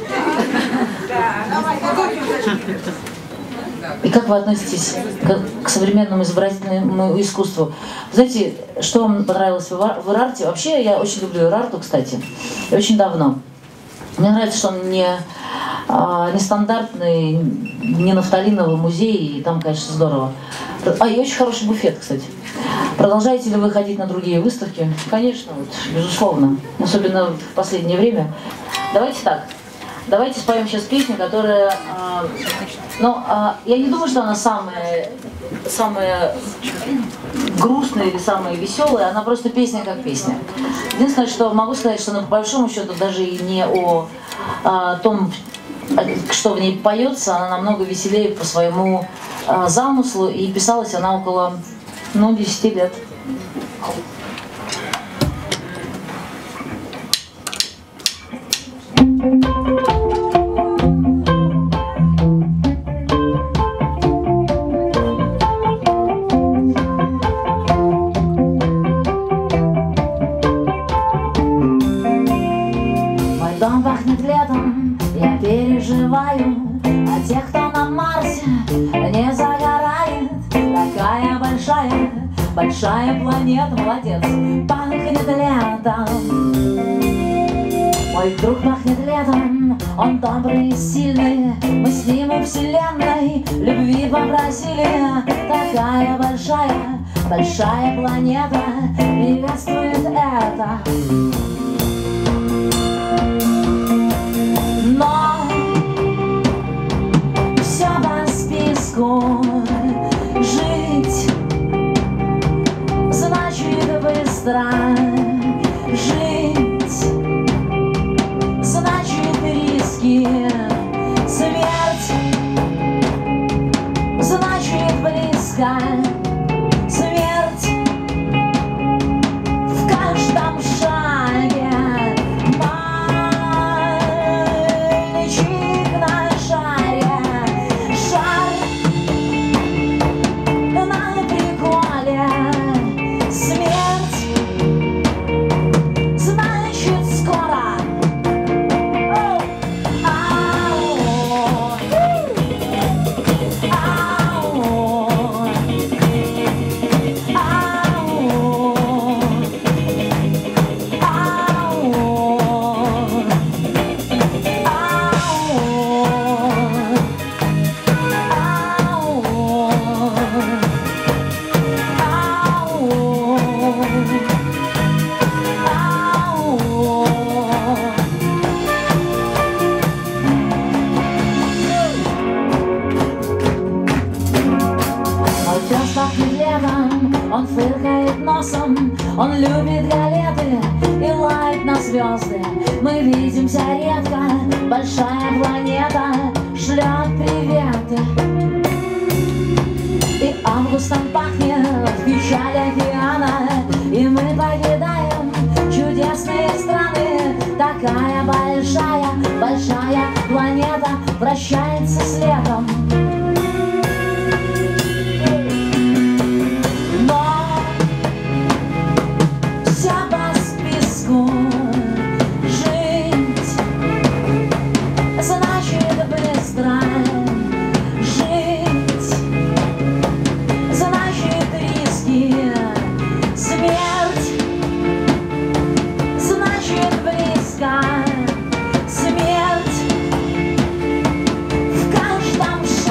И как вы относитесь к, к современному изобразительному искусству? Знаете, что вам понравилось в Ирарте? Вообще, я очень люблю Ирарту, кстати, и очень давно. Мне нравится, что он не, а, не стандартный, не нафталиновый музей, и там, конечно, здорово. А, и очень хороший буфет, кстати. Продолжаете ли вы ходить на другие выставки? Конечно, вот, безусловно. Особенно в последнее время. Давайте так. Давайте споем сейчас песню, которая... Э, ну, э, я не думаю, что она самая, самая грустная или самая веселая. Она просто песня как песня. Единственное, что могу сказать, что она по большому счету даже и не о, о том, что в ней поется, она намного веселее по своему э, замыслу. И писалась она около, ну, десяти лет. Дом пахнет летом, я переживаю о тех, кто на Марсе не загорает. Такая большая, большая планета, молодец, пахнет летом. Мой друг пахнет летом, он добрый и сильный, мы с ним у вселенной любви попросили. Такая большая, большая планета приветствует это. Но все по списку. Жить значит быстро. Жить значит риски. Смерть значит близко. Смерть в каждом шаге. Он фыркает носом, он любит галеты и лает на звезды. Мы видимся редко, большая планета шлет приветы. И августом пахнет печаль океана, и мы покидаем чудесные страны. Такая большая, большая планета вращается с летом. Смерть в каждом шаге.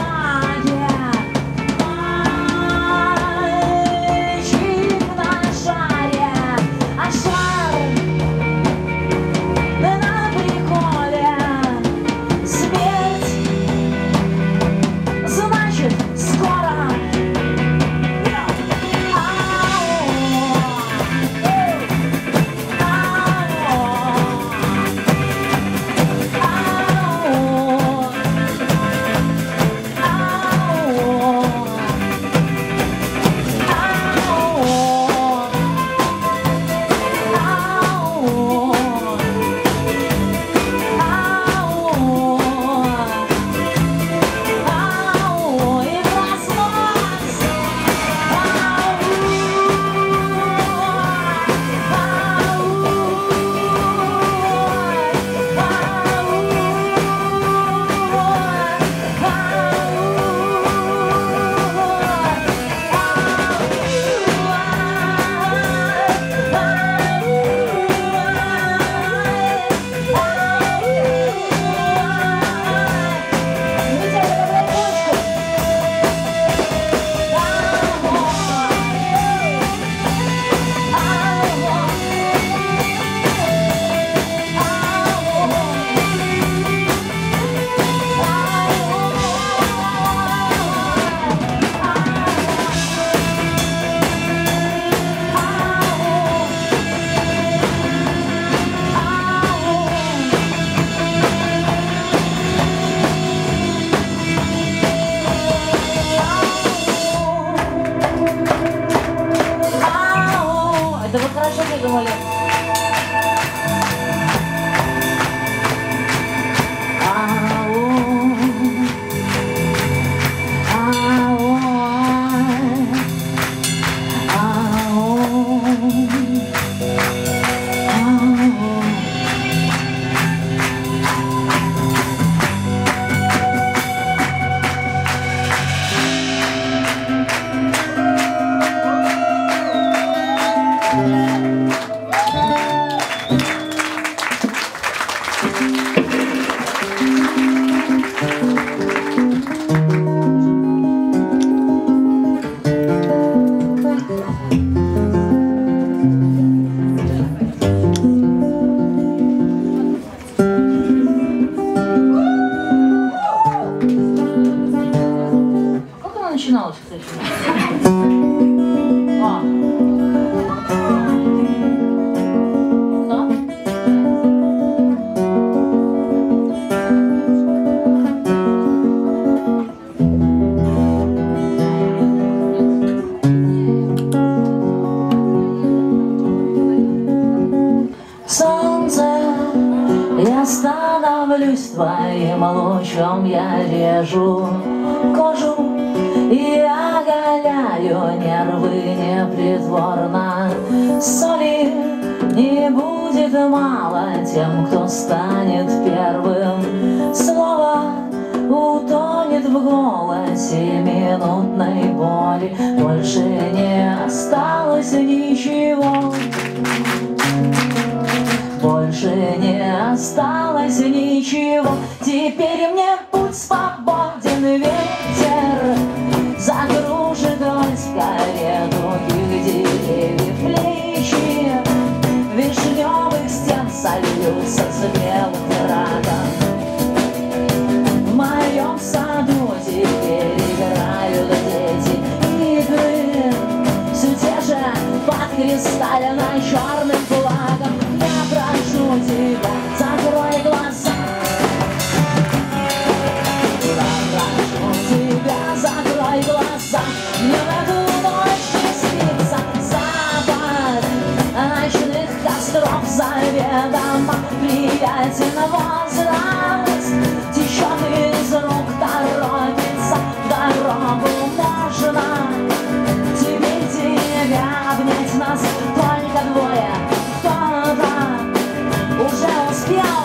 погналась, кстати. А. Солнце, я становлюсь твоим лучом, я режу кожу и оголяю нервы непритворно. Соли не будет мало тем, кто станет первым. Слово утонет в голосе минутной боли. Больше не осталось ничего. Больше не осталось ничего. Теперь мне путь свободен. Ветер закружит ось карету деревьев плечи. Вишневых стен сольются с белым градом. В моем саду теперь играют дети игры, все те же под кристально-черным флагом. Я прошу тебя, закрой глаза. Я прошу тебя, закрой глаза. Мне в эту ночь не снится запах ночных костров заведомо. Приятен возраст, течет из рук, торопится в дорогу можно. Теперь тебя обнять нас только двое. Уже успел.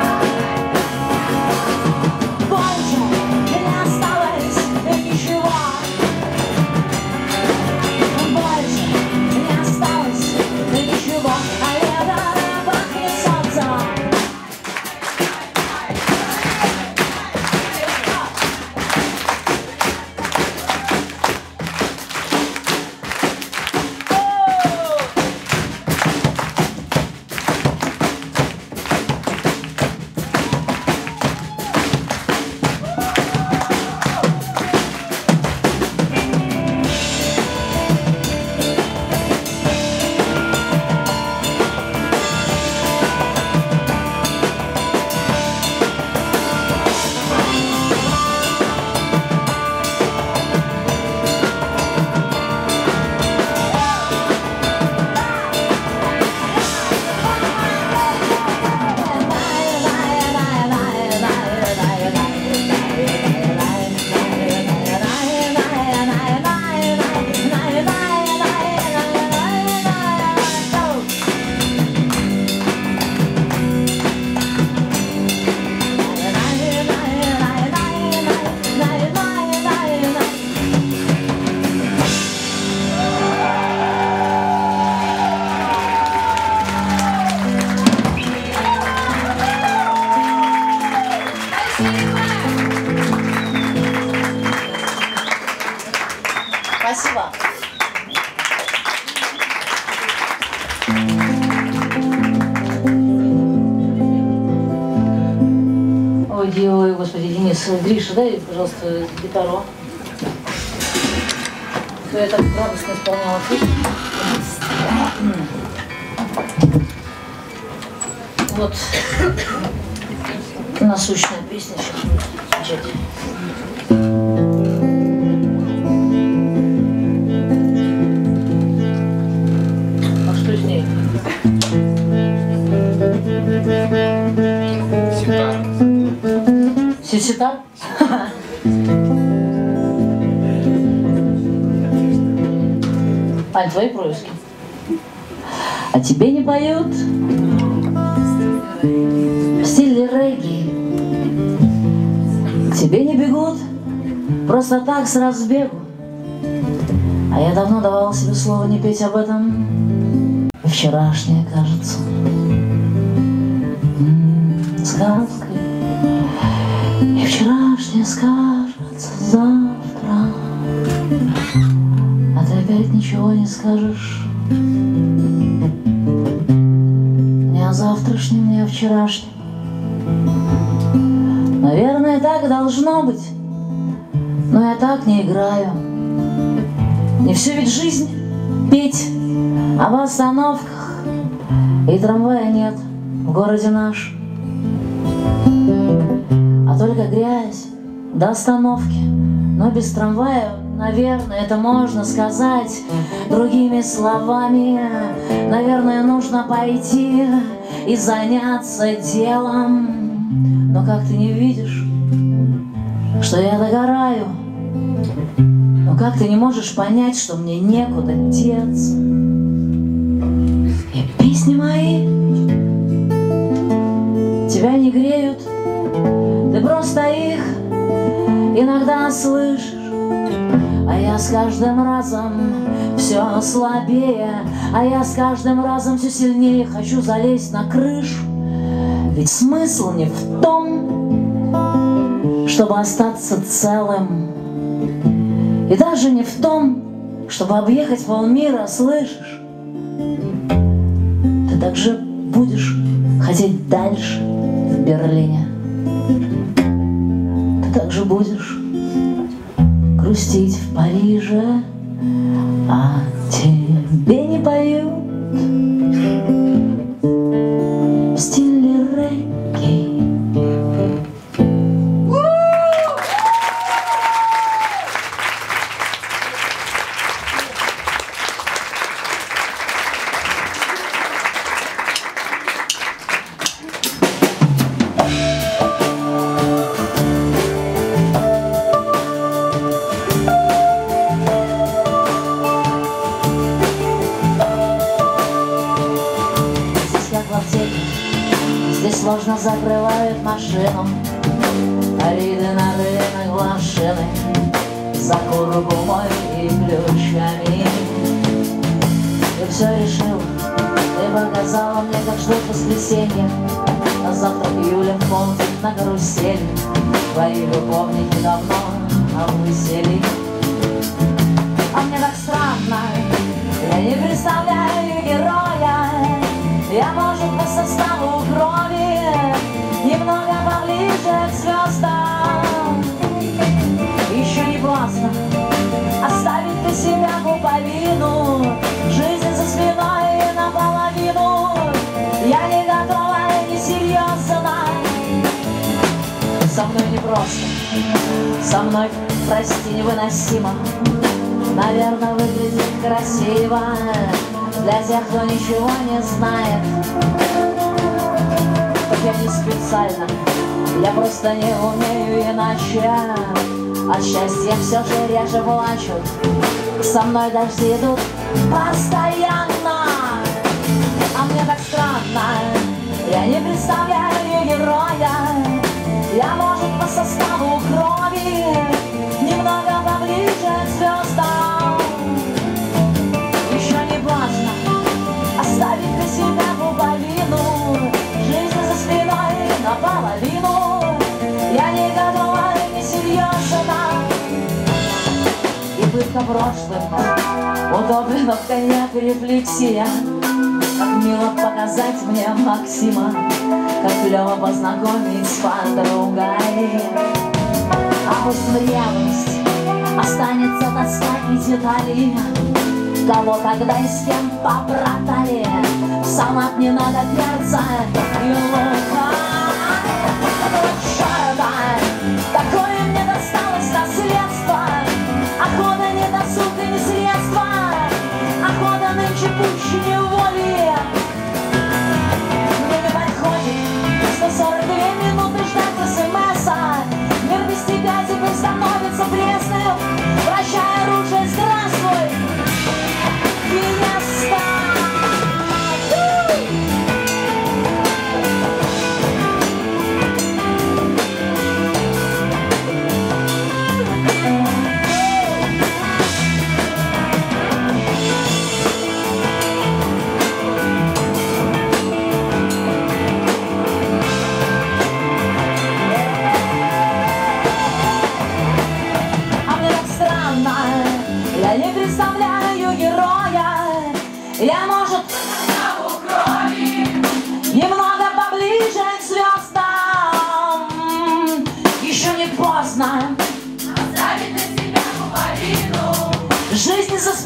Больше не осталось ничего. Больше не осталось ничего. А лето пахнет солнцем. Спасибо. Ой, ой, господи, Денис, Гриша, дай, пожалуйста, гитару. Я так радостно исполняла песню. Вот насущная песня сейчас будет звучать. А что с ней? Ситар. Ситар? Ань, твои происки. А тебе не поют в стиле регги, к тебе не бегут просто так с разбегу. А я давно давал себе слово не петь об этом. И вчерашнее кажется м-м, сказкой. И вчерашнее скажется завтра. А ты опять ничего не скажешь. Не о завтрашнем, не о вчерашнем. Наверное, так должно быть, но я так не играю. Не все ведь жизнь петь об остановках, и трамвая нет в городе наш, а только грязь до остановки. Но без трамвая, наверное, это можно сказать другими словами. Наверное, нужно пойти и заняться делом. Но как ты не видишь, что я догораю? Но как ты не можешь понять, что мне некуда деться? И песни мои тебя не греют, ты просто их иногда слышишь. А я с каждым разом все слабее, а я с каждым разом все сильнее хочу залезть на крышу. Ведь смысл не в том, чтобы остаться целым, и даже не в том, чтобы объехать полмира, слышишь? Ты также будешь хотеть дальше в Берлине. Ты также будешь грустить в Париже, а тебе не поют в стиле регги. Здесь сложно закрывают машину, Ариды на рынок глашены, за кургу мой и ключами. Ты все решил, ты показала мне, как ждут воскресенье, а завтра Юля в полдень на карусели. Твои любовники давно облысели. А мне так странно, я не представляю героя. Я, может, по составу крови немного поближе к звездам. Еще не поздно оставить для себя пуповину, жизнь за спиной наполовину. Я не готова, не серьезна. Со мной непросто, со мной, прости, невыносимо. Наверное, выглядит красиво для тех, кто ничего не знает. Так я не специально, я просто не умею иначе. От счастья все же реже плачут, со мной дожди идут постоянно. А мне так странно, я не представляю героя. Я, может, по составу крови немного поближе к звездам. Еще не поздно оставить для себя пуповину, жизнь за спиной наполовину. Я не готова, не серьезна. И пытка прошлым удобно в коньяк рефлексия. Как мило показать мне Максима, как клево познакомить с подругой. А пусть ревность останется таскать детали, кого, когда и с кем побратали. В салат не надо перца и лука. Такое мне досталось наследство, охота не досуг и не средства, охота нынче пуще неволи. Мне не подходит сто сорок две минуты ждать смс-а. Мир без тебя теперь становится пресным. Прощай, оружие, здравствуй, Фиеста. Я не представляю героя. Я, может, немного поближе к звездам. Еще не поздно оставить на себя пуповину, жизнь за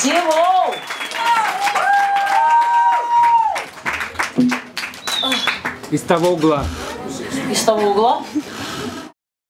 всего. Из того угла. Из того угла.